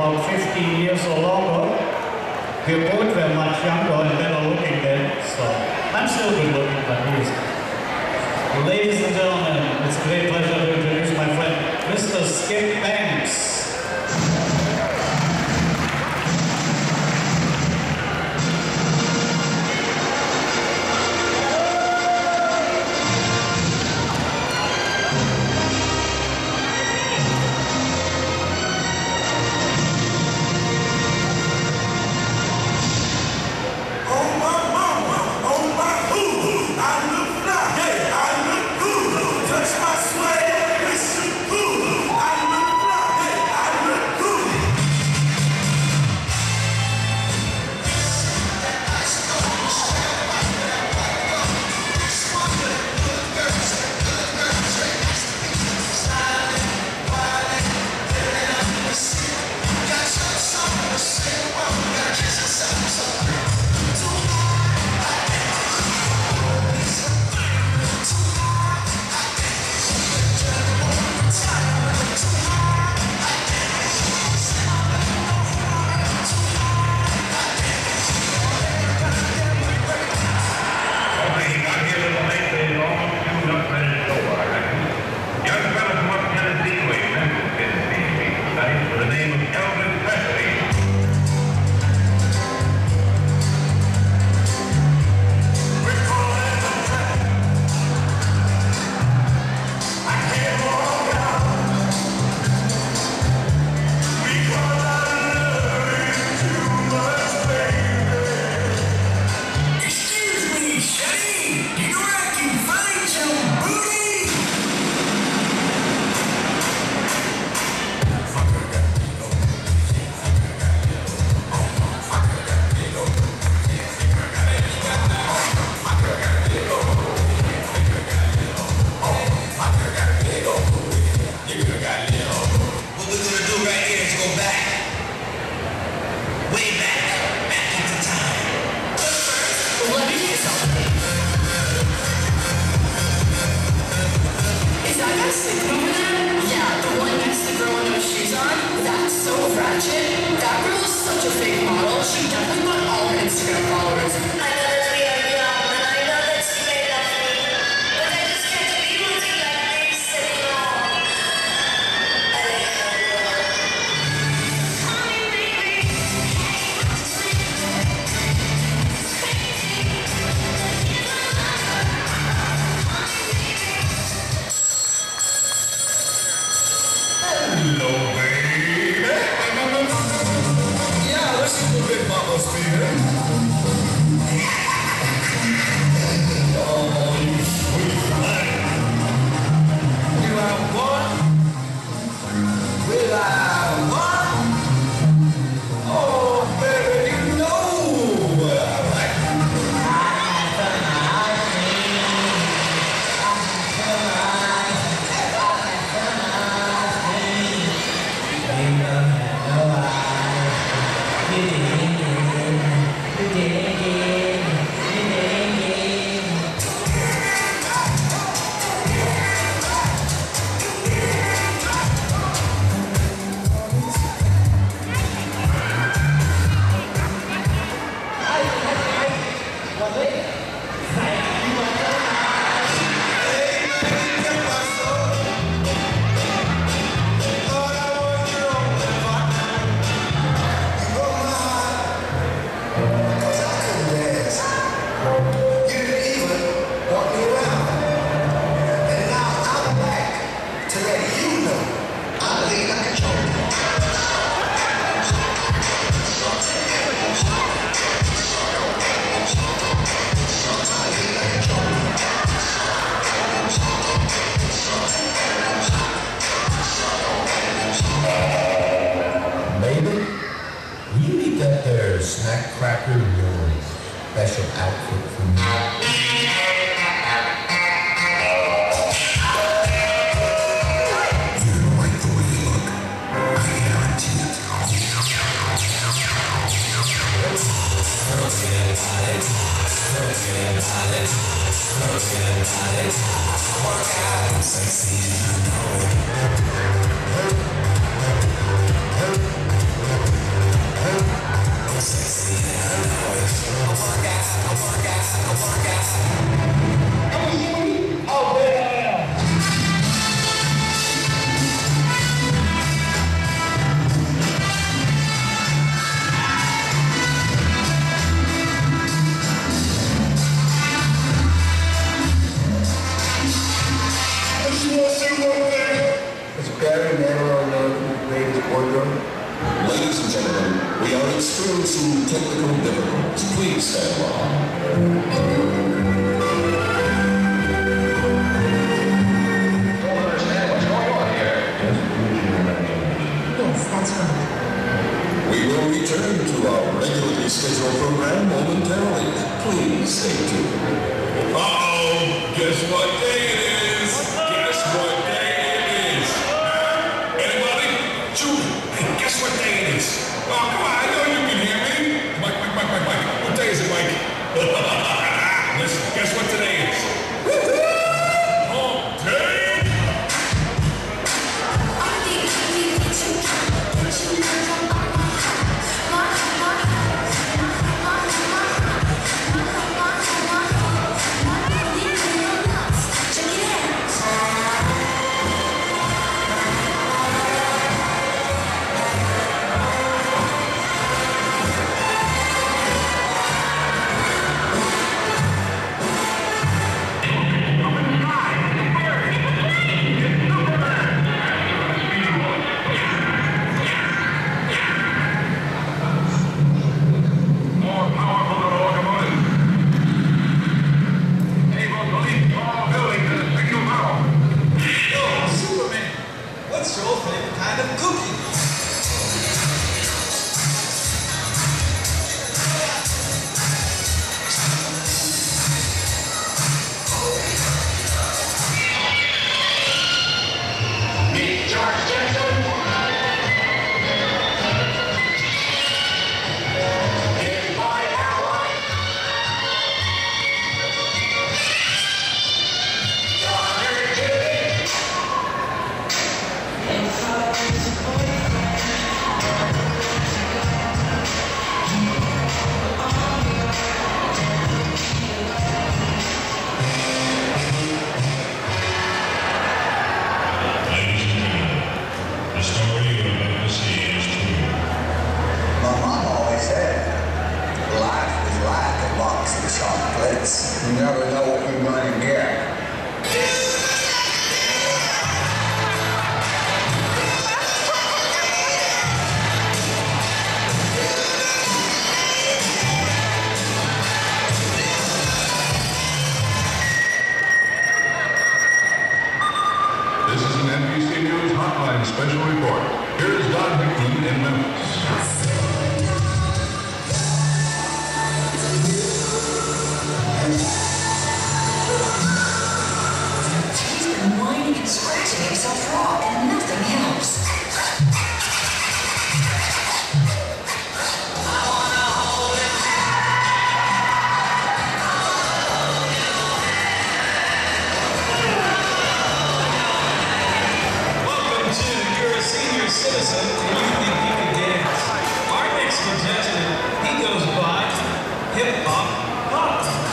about 15 years or longer. We both were much younger and better looking then, so I'm still good looking, but he is. Ladies and gentlemen, it's a great pleasure to introduce my friend, Mr. Skip Banks. Ladies and gentlemen, we are experiencing technical difficulties. Please stand by. We will return to our regularly scheduled program momentarily. Please stay tuned. Uh-oh! Guess what day it is? Guess what day it is? Anybody? Julie, guess what day it is? Oh, come on, I know you can hear me. Mike. What day is it, Mike? Listen, guess what today is? Hump day! You never know what you're going to get. This is an NBC News Hotline special report. Here is Don Hickman in Memphis. He's been whining and scratching himself raw, and nothing helps. Citizen, and you think he can dance. Our next contestant, he goes by Hip Hop Pop.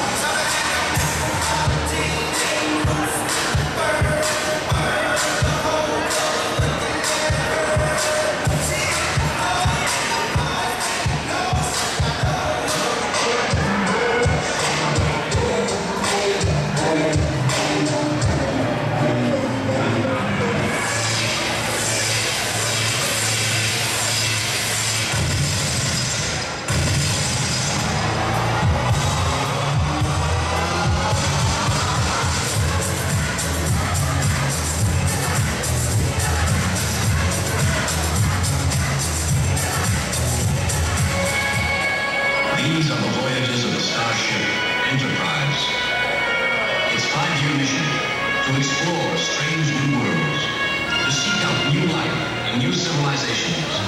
These are the voyages of the starship Enterprise. Its 5-year mission to explore strange new worlds, to seek out new life and new civilizations.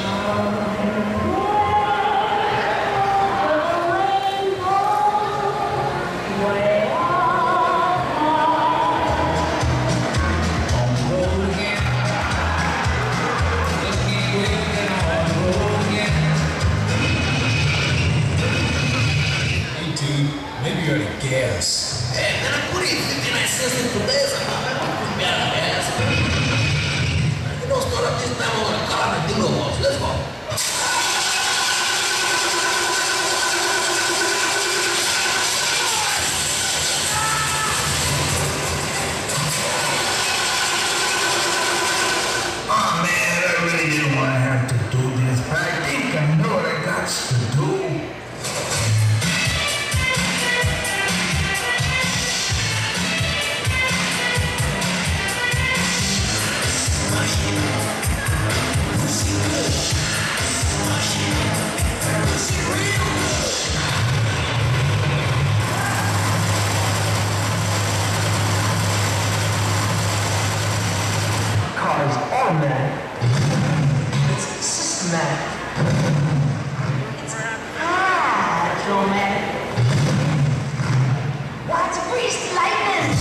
Maybe you're a gas. Hey, man, what do you think I says in today's gas? You know, start up this time on a car and do no. Let's go. Oh man, I really didn't want to have to do this. It's dramatic. What's a priest lightning?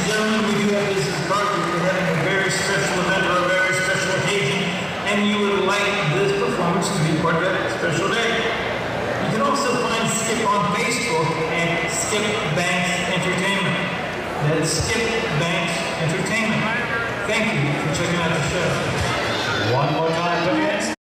gentlemen, we do have business cards. We're having a very special event or a very special occasion, and you would like this performance to be part of that special day. You can also find Skip on Facebook at Skip Banks Entertainment. That's Skip Banks Entertainment. Thank you for checking out the show. One more time, please.